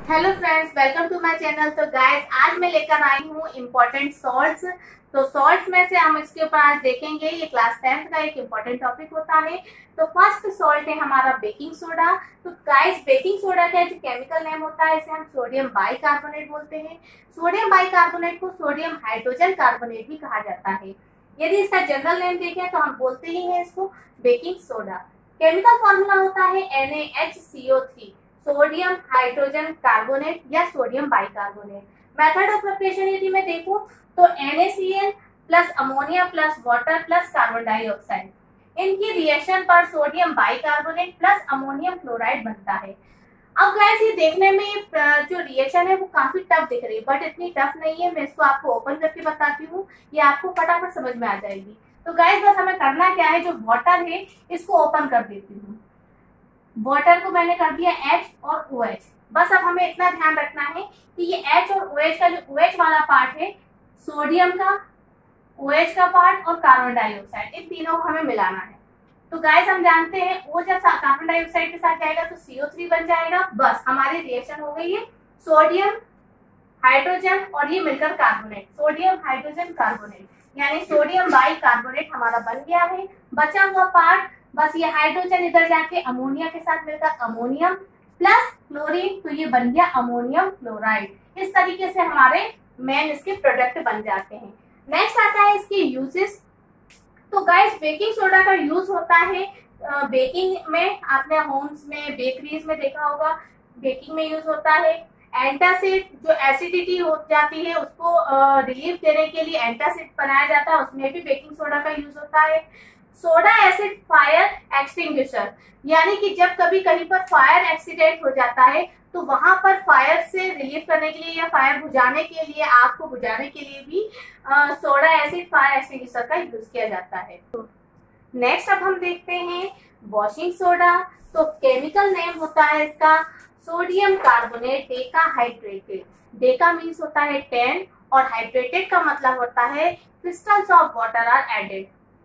Hello friends, welcome to my channel. तो guys, आज मैं लेकर आई हूँ इम्पोर्टेंट सॉल्ट्स। तो सॉल्ट्स में से हम इसके ऊपर आज देखेंगे, ये क्लास 10th का एक इम्पोर्टेंट टॉपिक होता है। तो फर्स्ट सॉल्ट है हमारा बेकिंग सोडा। तो गाइस, बेकिंग सोडा का जो केमिकल नेम होता है इसे हम सोडियम बाइकार्बोनेट बोलते हैं। सोडियम बाइकार्बोनेट को सोडियम हाइड्रोजन कार्बोनेट भी कहा जाता है। यदि इसका जनरल नेम देखें तो हम बोलते ही हैं इसको बेकिंग सोडा। केमिकल फॉर्मूला होता है NaHCO3, सोडियम हाइड्रोजन कार्बोनेट या sodium bicarbonate. Method of preparation यदि मैं देखूं तो NaCl plus ammonia plus water plus carbon dioxide, इनकी रिएक्शन पर sodium bicarbonate plus ammonium chloride बनता है। अब गाइस, ये देखने में जो रिएक्शन है वो काफी टफ दिख रही है, बट इतनी टफ नहीं है। मैं इसको आपको ओपन करके बताती हूँ, ये आपको फटाफट समझ में आ जाएगी। तो गाइस, बस हमें करना क्या है, जो वाटर है इसको ओपन कर देती हूँ। वाटर को मैंने कर दिया H और OH। बस अब हमें इतना ध्यान रखना है कि ये H और OH का जो OH वाला पार्ट है, सोडियम का, OH का पार्ट और कार्बन डाइऑक्साइड, इन तीनों को हमें मिलाना है। तो गाइस, हम जानते हैं O जब कार्बन डाइऑक्साइड के साथ जाएगा तो CO3 बन जाएगा। बस हमारी रिएक्शन हो गई है, सोडियम हाइड्रोजन और ये मिलकर कार्बोनेट, सोडियम हाइड्रोजन कार्बोनेट, यानी सोडियम बाइकार्बोनेट हमारा बन गया है। बचा हुआ पार्ट, बस ये हाइड्रोजन इधर जाके अमोनिया के साथ मिलकर अमोनियम प्लस क्लोरीन, तो ये बन गया अमोनियम क्लोराइड। इस तरीके से हमारे मेन इसके प्रोडक्ट बन जाते हैं। नेक्स्ट आता है इसके यूजेस। तो गाइस, बेकिंग सोडा का यूज होता है बेकिंग में। आपने होम्स में, बेकरीज में देखा होगा, बेकिंग में यूज होता है। एंटासिड, जो एसिडिटी हो जाती है उसको रिलीफ देने के लिए एंटासिड बनाया जाता है, उसमें भी बेकिंग सोडा का यूज होता है। सोडा एसिड फायर एक्सटिंग्विशर, यानी कि जब कभी कहीं पर फायर एक्सीडेंट हो जाता है तो वहां पर फायर से रिलीफ करने के लिए या फायर बुझाने के लिए, आग को बुझाने के लिए भी सोडा एसिड फायर एक्सटिंग्विशर का यूज किया जाता है। नेक्स्ट अब हम देखते हैं वॉशिंग सोडा। तो केमिकल नेम होता है इसका sodium carbonate deca hydrated. Deca means होता है 10 और हाइड्रेटेड का मतलब होता है crystals of water are added.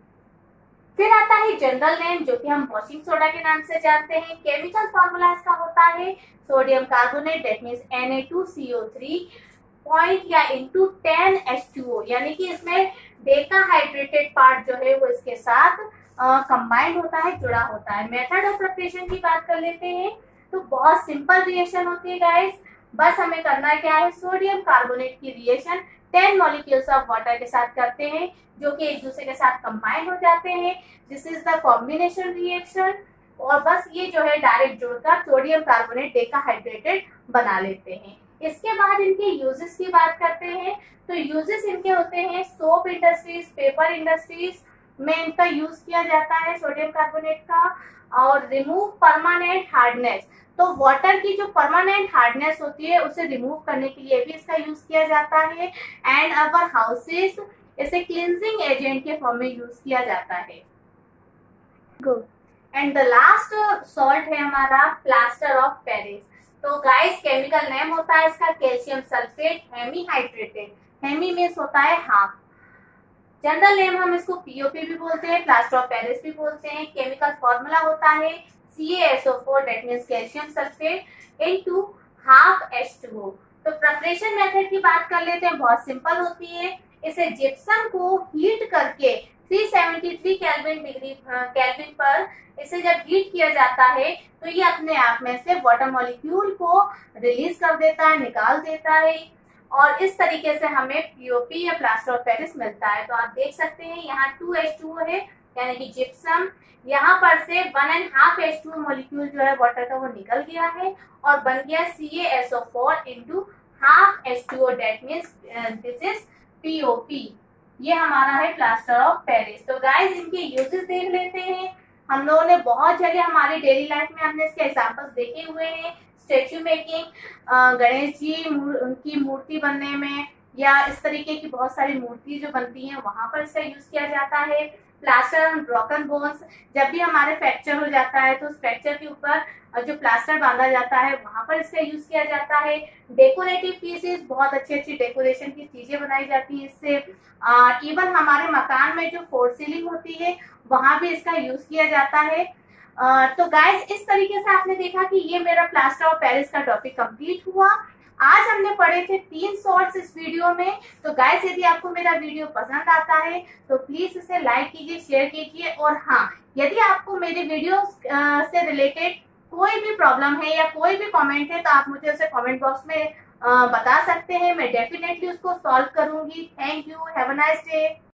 फिर आता है जनरल नेम, जो कि हम वॉशिंग सोडा के नाम से जानते हैं। केमिकल फॉर्मूला इसका होता है sodium carbonate, that means Na2CO3 point या इनटू 10H2O, यानी कि इसमें डेका हाइड्रेटेड पार्ट जो है वो इसके साथ कंबाइंड होता है, जुड़ा होता है। मेथड ऑफ प्रिपरेशन की बात कर लेते हैं तो बहुत सिंपल रिएक्शन होती है गाइस। बस हमें करना क्या है, सोडियम कार्बोनेट की रिएक्शन 10 मॉलिक्यूल्स ऑफ वाटर के साथ करते हैं, जो कि एक दूसरे के साथ कंबाइन हो जाते हैं। This is the combination reaction. और बस ये जो है डायरेक्ट जोड़कर सोडियम कार्बोनेट डेकाहाइड्रेटेड बना लेते हैं। इसके बाद इनके यूजेस की बात करते हैं। तो यूजेस इनके होते हैं सोप इंडस्ट्रीज, पेपर इंडस्ट्रीज में इनका यूज किया जाता है सोडियम कार्बोनेट का। और रिमूव परमानेंट हार्डनेस, तो वाटर की जो परमानेंट हार्डनेस होती है उसे रिमूव करने के लिए भी इसका यूज किया जाता है। एंड अवर हाउसेस, इसे क्लींजिंग एजेंट के फॉर्म में यूज किया जाता है। Good. And the last salt है हमारा प्लास्टर ऑफ पेरिस। तो गाइस, केमिकल नेम होता है इसका calcium sulphate hemi hydrated. Hemi means होता है हाफ। जनरल नेम हम इसको POP भी बोलते हैं, प्लास्टर ऑफ पेरिस भी बोलते हैं। केमिकल फॉर्मूला होता है CaSO4, that means calcium sulphate into half H2O। तो प्रिपरेशन मेथड की बात कर लेते हैं, बहुत सिंपल होती है। इसे जिप्सम को हीट करके 373 केल्विन पर इसे जब हीट किया जाता है तो ये अपने आप में से वाटर मॉलिक्यूल को रिलीज कर देता है, निकाल देता है, और इस तरीके से हमें POP या प्लास्टर ऑफ पेरिस मिलता है। तो आप देख सकते हैं यहाँ 2H2O है, यानी कि जिप्सम। यहाँ पर से 1.5 H2O मॉलिक्यूल जो है वाटर का वो निकल गया है और बन गया CaSO4 into half H2O, that means this is POP। ये हमारा है प्लास्टर ऑफ पेरिस। तो गाइस, इनके यूजेस देख लेते हैं। हम लोगों ने बहुत जगह हमारी डेली लाइफ में हमने इसके एग्जांपल्स देखे हुए हैं। स्टेच्यू मेकिंग, गणेश जी उनकी मूर्ति बनने में, या इस तरीके की बहुत सारी मूर्ति जो बनती हैं वहां पर इसका यूज किया जाता है। प्लास्टर ऑन ब्रोकन बोन्स, जब भी हमारे फ्रैक्चर हो जाता है तो उस फ्रैक्चर के ऊपर जो प्लास्टर बांधा जाता है वहां पर इसका यूज किया जाता है। डेकोरेटिव पीसेस, बहुत अच्छी अच्छी डेकोरेशन की चीजें बनाई जाती है इससे। इवन हमारे मकान में जो फोर सीलिंग होती है वहां भी इसका यूज किया जाता है। तो गाइस इस तरीके से आपने देखा कि ये मेरा प्लास्टर ऑफ पेरिस का टॉपिक कंप्लीट हुआ। आज हमने पढ़े थे 3 सॉल्ट्स इस वीडियो में। तो गाइस यदि आपको मेरा वीडियो पसंद आता है तो प्लीज इसे लाइक कीजिए, शेयर कीजिए, और हाँ, यदि आपको मेरे वीडियो से रिलेटेड कोई भी प्रॉब्लम है या कोई भी कमेंट है तो आप मुझे उसे कमेंट बॉक्स में बता सकते हैं। मैं डेफिनेटली उसको सॉल्व करूंगी। Thank you, have a nice day.